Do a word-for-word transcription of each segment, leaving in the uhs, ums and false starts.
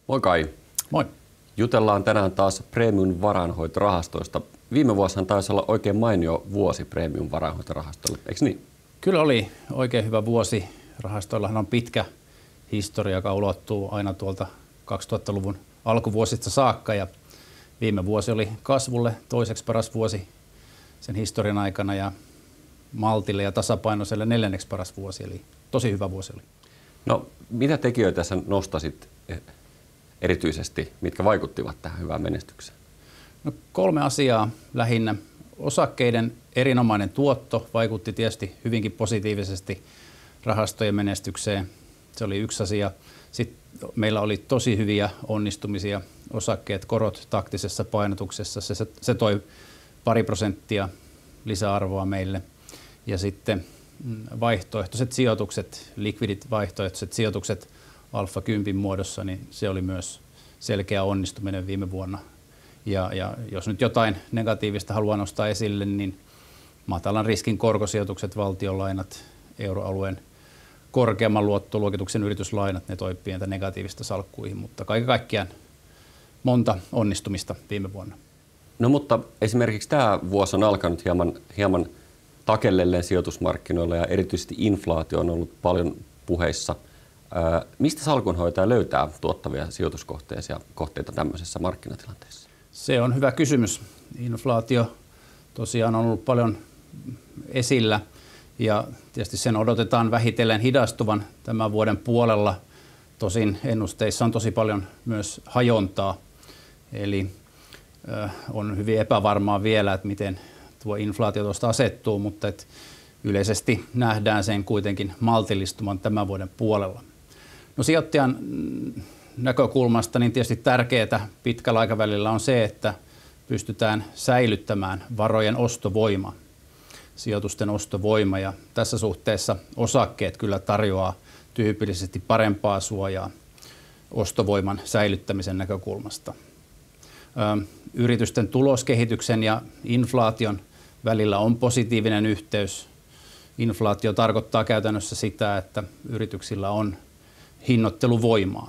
Moi Kai. Moi. Jutellaan tänään taas premium varainhoitorahastoista. Viime vuosihan taisi olla oikein mainio vuosi premium varainhoitorahastolle, eikö niin? Kyllä oli oikein hyvä vuosi. Rahastoillahan on pitkä historia, joka ulottuu aina tuolta kaksituhattaluvun alkuvuosista saakka. Ja viime vuosi oli kasvulle toiseksi paras vuosi sen historian aikana ja maltille ja tasapainoiselle neljänneksi paras vuosi. Eli tosi hyvä vuosi oli. No, mitä tekijöitä sä nostasit erityisesti, mitkä vaikuttivat tähän hyvään menestykseen? No, kolme asiaa lähinnä. Osakkeiden erinomainen tuotto vaikutti tietysti hyvinkin positiivisesti rahastojen menestykseen. Se oli yksi asia. Sitten meillä oli tosi hyviä onnistumisia. Osakkeet, korot taktisessa painotuksessa. Se, se, se toi pari prosenttia lisäarvoa meille. Ja sitten vaihtoehtoiset sijoitukset, likvidit vaihtoehtoiset sijoitukset Alfa kymmenen muodossa, niin se oli myös selkeä onnistuminen viime vuonna. Ja, ja jos nyt jotain negatiivista haluaa nostaa esille, niin matalan riskin korkosijoitukset, valtionlainat, euroalueen korkeamman luottoluokituksen yrityslainat, ne toi pientä negatiivista salkkuihin, mutta kaiken kaikkiaan monta onnistumista viime vuonna. No mutta esimerkiksi tämä vuosi on alkanut hieman, hieman takellelleen sijoitusmarkkinoilla ja erityisesti inflaatio on ollut paljon puheissa. Ää, mistä salkunhoitaja löytää tuottavia sijoituskohteita kohteita tämmöisessä markkinatilanteessa? Se on hyvä kysymys. Inflaatio tosiaan on ollut paljon esillä ja tietysti sen odotetaan vähitellen hidastuvan tämän vuoden puolella. Tosin ennusteissa on tosi paljon myös hajontaa, eli äh, on hyvin epävarmaa vielä, että miten tuo inflaatio tuosta asettuu, mutta et yleisesti nähdään sen kuitenkin maltillistuman tämän vuoden puolella. No, sijoittajan näkökulmasta niin tietysti tärkeää pitkällä aikavälillä on se, että pystytään säilyttämään varojen ostovoima, sijoitusten ostovoima, ja tässä suhteessa osakkeet kyllä tarjoaa tyypillisesti parempaa suojaa ostovoiman säilyttämisen näkökulmasta. Ö, yritysten tuloskehityksen ja inflaation välillä on positiivinen yhteys. Inflaatio tarkoittaa käytännössä sitä, että yrityksillä on hinnoitteluvoimaa.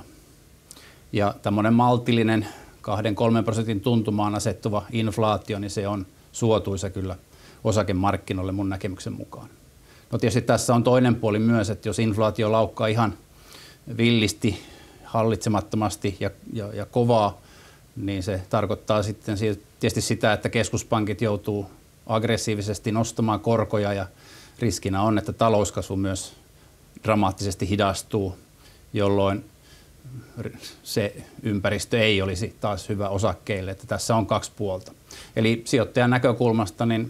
Ja tämmöinen maltillinen kahden kolmen prosentin tuntumaan asettuva inflaatio, niin se on suotuisa kyllä osakemarkkinoille mun näkemyksen mukaan. No tietysti tässä on toinen puoli myös, että jos inflaatio laukkaa ihan villisti, hallitsemattomasti ja, ja, ja kovaa, niin se tarkoittaa sitten tietysti sitä, että keskuspankit joutuu aggressiivisesti nostamaan korkoja ja riskinä on, että talouskasvu myös dramaattisesti hidastuu, jolloin se ympäristö ei olisi taas hyvä osakkeille, että tässä on kaksi puolta. Eli sijoittajan näkökulmasta, niin,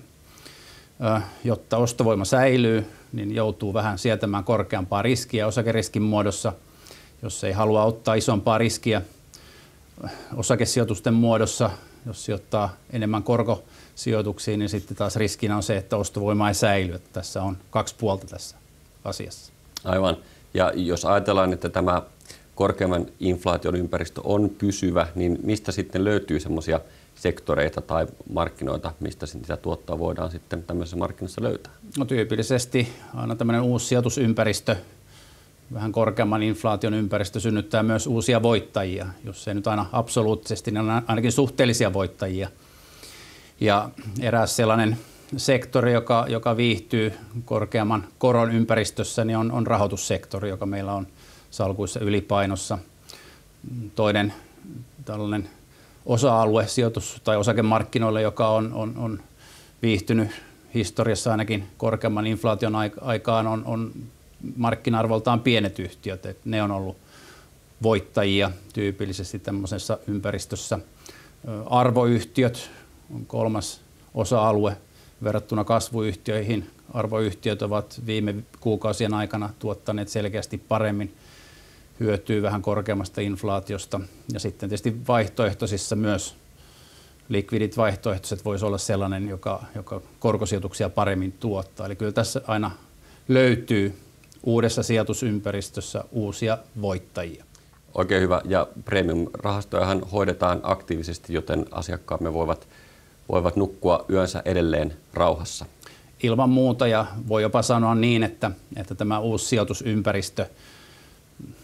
jotta ostovoima säilyy, niin joutuu vähän sietämään korkeampaa riskiä osakeriskin muodossa, jos ei halua ottaa isompaa riskiä osakesijoitusten muodossa, jos sijoittaa enemmän korkosijoituksiin, niin sitten taas riskinä on se, että ostovoima ei säily. Että tässä on kaksi puolta tässä asiassa. Aivan. Ja jos ajatellaan, että tämä korkeamman inflaation ympäristö on pysyvä, niin mistä sitten löytyy semmoisia sektoreita tai markkinoita, mistä sitä tuottoa voidaan sitten tämmöisessä markkinassa löytää? No, tyypillisesti aina tämmöinen uusi sijoitusympäristö, vähän korkeamman inflaation ympäristö synnyttää myös uusia voittajia, jos ei nyt aina absoluuttisesti, niin on ainakin suhteellisia voittajia. Ja eräs sellainen sektori, joka, joka viihtyy korkeamman koron ympäristössä, niin on, on rahoitussektori, joka meillä on salkuissa ylipainossa. Toinen tällainen osa-alue sijoitus- tai osakemarkkinoille, joka on, on, on viihtynyt historiassa ainakin korkeamman inflaation aikaan, on, on markkina-arvoltaan pienet yhtiöt. Et ne on ollut voittajia tyypillisesti tämmöisessä ympäristössä. Arvoyhtiöt on kolmas osa-alue verrattuna kasvuyhtiöihin. Arvoyhtiöt ovat viime kuukausien aikana tuottaneet selkeästi paremmin, hyötyy vähän korkeammasta inflaatiosta. Ja sitten tietysti vaihtoehtoisissa myös likvidit vaihtoehtoiset voisi olla sellainen, joka, joka korkosijoituksia paremmin tuottaa. Eli kyllä tässä aina löytyy uudessa sijoitusympäristössä uusia voittajia. Oikein hyvä. Ja premium-rahastojahan hoidetaan aktiivisesti, joten asiakkaamme voivat, voivat nukkua yönsä edelleen rauhassa. Ilman muuta, ja voi jopa sanoa niin, että, että tämä uusi sijoitusympäristö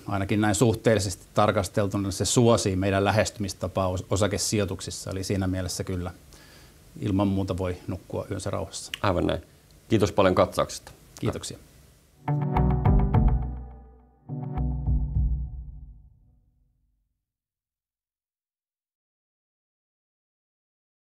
ainakin näin suhteellisesti tarkasteltuna se suosii meidän lähestymistapaa osakesijoituksissa. Eli siinä mielessä kyllä ilman muuta voi nukkua yönsä rauhassa. Aivan näin. Kiitos paljon katsauksesta. Kiitoksia.